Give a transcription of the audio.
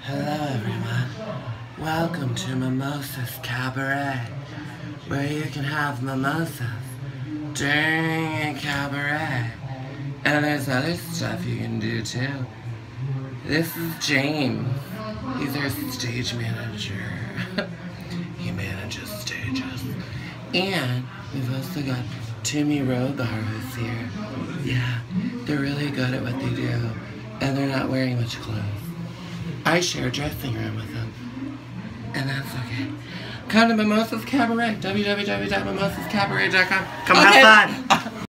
Hello everyone, welcome to Mimosas Cabaret, where you can have mimosas during a cabaret. And there's other stuff you can do too. This is James, he's our stage manager. He manages stages. And we've also got Timmy Rogar who's here. Yeah, they're really good at what they do, and they're not wearing much clothes. I share a dressing room with them, and that's okay. Come to Mimosas Cabaret, www.mimosascabaret.com. Come have fun!